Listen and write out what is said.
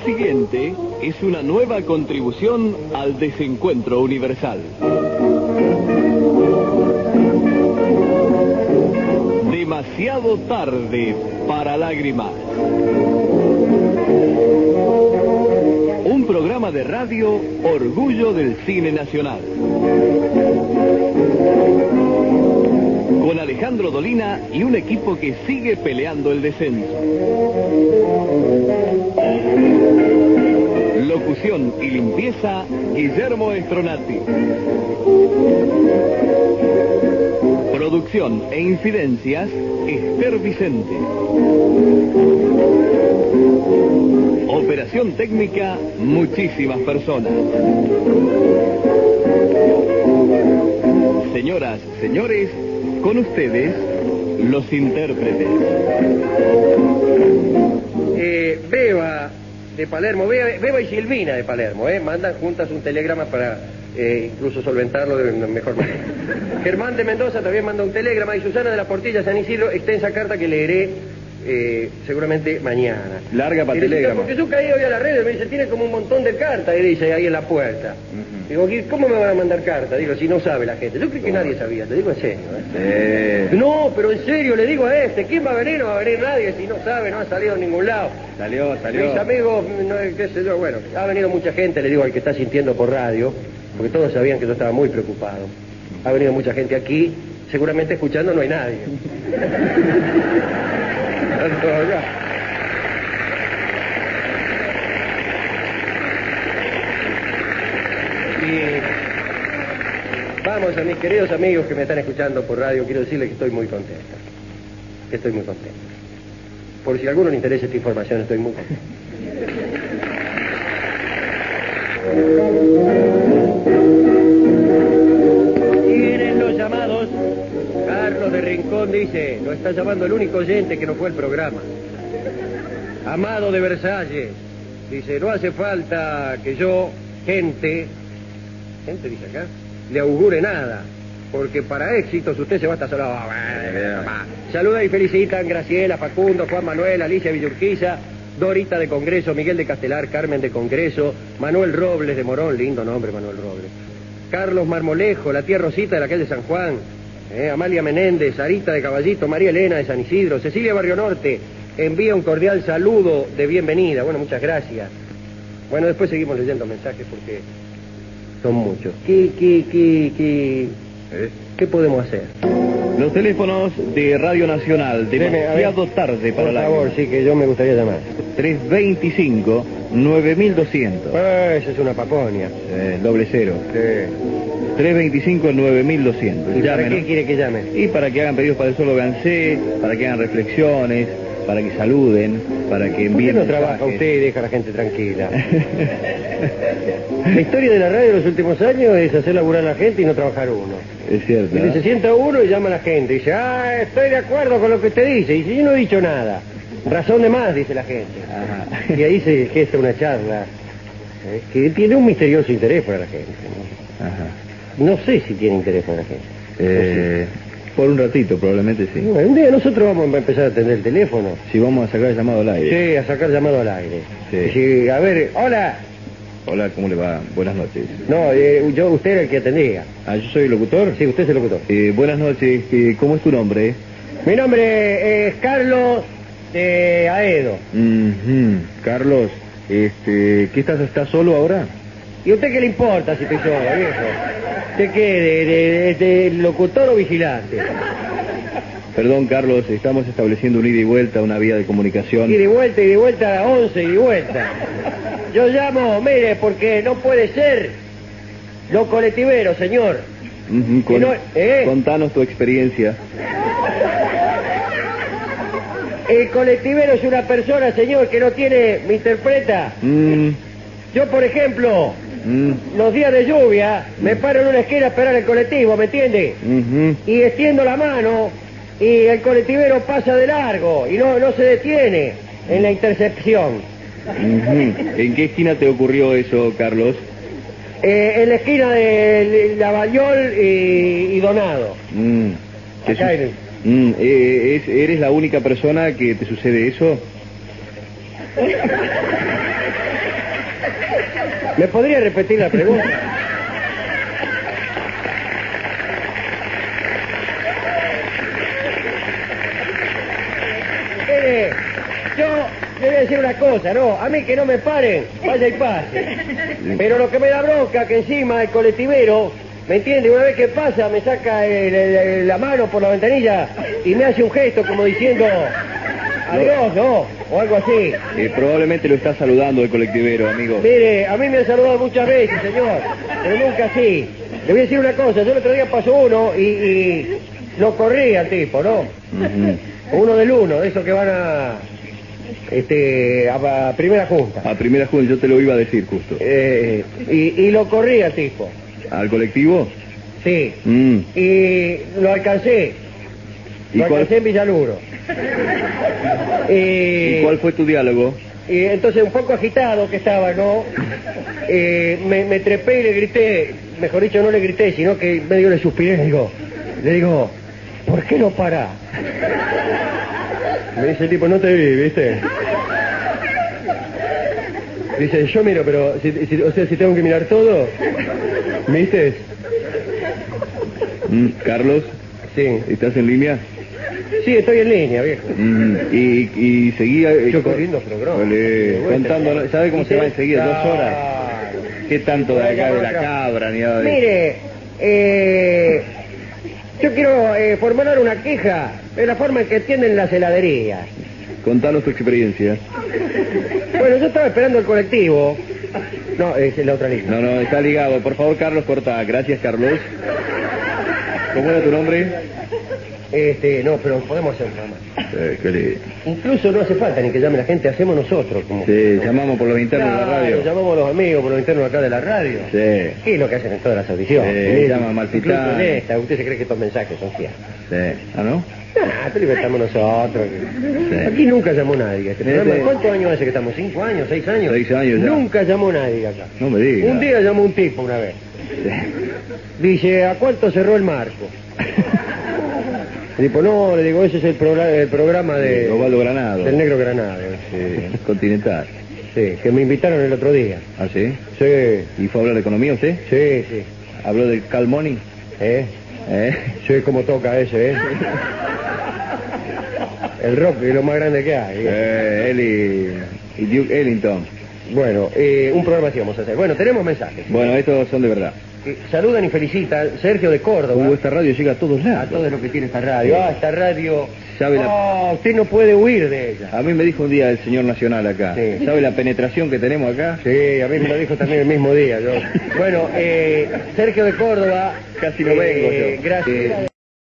siguiente es una nueva contribución al desencuentro universal. Demasiado tarde para lágrimas. Un programa de radio orgullo del cine nacional. Con Alejandro Dolina y un equipo que sigue peleando el descenso. Locución y limpieza, Guillermo Estronati. Producción e incidencias, Esther Vicente. Operación técnica, muchísimas personas. Señoras, señores, con ustedes, los intérpretes. Beba de Palermo, Beba y Silvina de Palermo, mandan juntas un telegrama para incluso solventarlo de mejor manera. Germán de Mendoza también manda un telegrama y Susana de la Portilla San Isidro, extensa carta que leeré seguramente mañana. Larga para telegrama. Porque yo caí hoy a las redes, me dice, tiene como un montón de cartas, y dice ahí en la puerta. Digo, ¿cómo me van a mandar cartas? Digo, si no sabe la gente. Yo creo que nadie sabía, te digo en serio. No, pero en serio, le digo a ¿quién va a venir? No va a venir nadie, si no sabe, no ha salido a ningún lado. Salió. Mis amigos, qué sé yo, bueno, ha venido mucha gente, le digo al que está sintiendo por radio, porque todos sabían que yo estaba muy preocupado. Ha venido mucha gente aquí, seguramente escuchando no hay nadie. Y vamos a mis queridos amigos que me están escuchando por radio, quiero decirles que estoy muy contenta. Por si a alguno le interesa esta información, estoy muy contento. Tienen los llamados. Carlos de Rincón dice, lo está llamando el único oyente que no fue al programa. Amado de Versalles dice, no hace falta que yo, gente dice acá, le augure nada, porque para éxitos usted se va a estar solo. Saluda y felicitan Graciela, Facundo, Juan Manuel, Alicia Villurquiza, Dorita de Congreso, Miguel de Castelar, Carmen de Congreso, Manuel Robles de Morón, lindo nombre Manuel Robles, Carlos Marmolejo, la tía Rosita de la calle San Juan, Amalia Menéndez, Sarita de Caballito, María Elena de San Isidro, Cecilia Barrio Norte, envía un cordial saludo de bienvenida. Bueno, muchas gracias. Bueno, después seguimos leyendo mensajes porque son muchos. ¿Qué podemos hacer? Los teléfonos de Radio Nacional, demasiado tarde para la... Por favor, sí, que yo me gustaría llamar. 325-9200. Esa es una paponia. Doble cero. Sí. 325-9200. ¿Y para qué quiere que llame? Y para que hagan pedidos para el solo véanse, para que hagan reflexiones, para que saluden, para que envíen... ¿Por qué no trabaja usted y deja a la gente tranquila? La historia de la radio en los últimos años es hacer laburar a la gente y no trabajar uno. Es cierto. Y se sienta uno y llama a la gente y dice, estoy de acuerdo con lo que usted dice. Y si yo no he dicho nada, razón de más, dice la gente. Ajá. Y ahí se gesta una charla que tiene un misterioso interés para la gente, ¿no? Ajá. No sé si tiene interés para la gente. Por un ratito, probablemente sí. Bueno, un día nosotros vamos a empezar a atender el teléfono. Si vamos a sacar el llamado al aire. Sí, a sacar llamado al aire. Sí. Sí, a ver, hola. Hola, ¿cómo le va? Buenas noches. No, usted era el que atendía. ¿Yo soy el locutor? Sí, usted es el locutor. Buenas noches, ¿cómo es tu nombre? Mi nombre es Carlos de Aedo. Carlos, ¿qué estás solo ahora? ¿Y a usted qué le importa si estoy solo, viejo? ¿Usted qué, de locutor o vigilante? Perdón, Carlos, estamos estableciendo un ida y vuelta, una vía de comunicación. Ida y vuelta, 11 ida y vuelta. Yo llamo, mire, porque no puede ser los colectiveros, señor. Contanos tu experiencia. El colectivero es una persona, señor, que no tiene... ¿Me interpreta? Yo, por ejemplo, los días de lluvia, me paro en una esquina a esperar el colectivo, ¿me entiende? Y extiendo la mano y el colectivero pasa de largo y no se detiene en la intercepción. ¿En qué esquina te ocurrió eso, Carlos? En la esquina de Lavallol y Donado. Acá ¿Eres la única persona que te sucede eso? ¿Me podría repetir la pregunta? Mire, yo le voy a decir una cosa, ¿no? A mí que no me paren, vaya y pase. Pero lo que me da bronca que encima el colectivero, ¿me entiende? Una vez que pasa me saca la mano por la ventanilla y me hace un gesto como diciendo adiós, ¿no? O algo así. Probablemente lo está saludando el colectivero, amigo. Mire, a mí me han saludado muchas veces, señor, pero nunca así. Le voy a decir una cosa, yo el otro día pasó uno y lo corría el tipo, ¿no? Uno del uno, de esos que van a primera junta. A primera junta, yo te lo iba a decir justo. Y lo corría el tipo. ¿Al colectivo? Sí. Y lo alcancé. ¿Y Lo alcancé en Villaluro. ¿Y cuál fue tu diálogo? Y entonces, un poco agitado que estaba, ¿no? Me trepé y le grité, mejor dicho, no le grité, sino que medio le suspiré, le digo, ¿por qué no pará? Me dice el tipo, no te vi, ¿viste? Dice, yo miro, pero, o sea, si tengo que mirar todo, ¿viste? Carlos, Sí. ¿estás en línea? Sí, estoy en línea, viejo. Y seguía... Yo corriendo programa. Contando, ¿sabe cómo se va enseguida? 2 horas. ¿Qué tanto de acá de la cabra ni nada de... Mire, yo quiero formular una queja de la forma en que atienden las heladerías. Contanos tu experiencia. Bueno, yo estaba esperando el colectivo. No, es la otra línea. No, está ligado. Por favor, Carlos, corta. Gracias, Carlos. ¿Cómo era tu nombre? No, pero podemos hacer nada más. Qué lindo. Incluso no hace falta ni que llame la gente, hacemos nosotros. Como... Sí, llamamos por los internos de la radio. Llamamos a los amigos por los internos acá de la radio. Sí. ¿Qué es lo que hacen en todas las audiciones? Sí, llaman Malfitán. Incluso en esta, ¿usted se cree que estos mensajes son ciertos? Sí. ¿Ah, no? Esto lo inventamos nosotros. Sí. Aquí nunca llamó nadie. Este programa, Sí. ¿cuántos años hace que estamos? ¿5 años? ¿6 años? 6 años ya. Nunca llamó nadie acá. No me digas. Un día llamó un tipo una vez. Sí. Dice, ¿a cuánto cerró el marco? Le digo, no, le digo, ese es el programa de... Osvaldo Granado. Del Negro Granado. Sí, Continental. Sí, que me invitaron el otro día. ¿Ah, sí? Sí, ¿Y fue a hablar de economía usted? sí, sí. ¿Habló del Cal Money? Sí, cómo toca ese, El rock es lo más grande que hay. Él y Duke Ellington. Bueno, un programa así vamos a hacer. Bueno, tenemos mensajes. Bueno, estos son de verdad. Saludan y felicitan Sergio de Córdoba. Esta radio llega a todos A lados. todo lo que tiene esta radio. Esta radio... ¿Sabe usted no puede huir de ella. A mí me dijo un día el señor Nacional acá. Sí. ¿Sabe la penetración que tenemos acá? Sí, a mí me lo dijo también el mismo día. Bueno, Sergio de Córdoba... Casi no vengo yo. Gracias.